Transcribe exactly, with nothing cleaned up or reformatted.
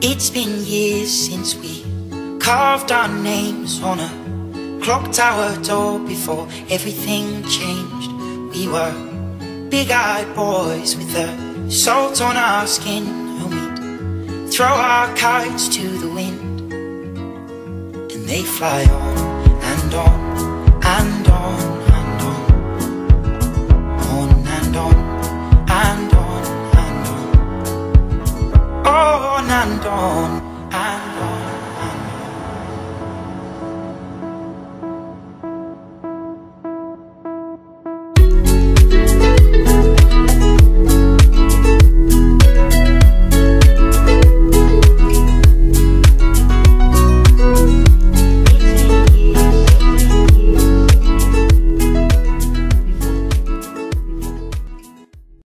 It's been years since we carved our names on a clock tower door before everything changed. We were big-eyed boys with the salt on our skin, and we'd throw our kites to the wind, and they fly on and on and on and on, on and on and on and on, on and on and on.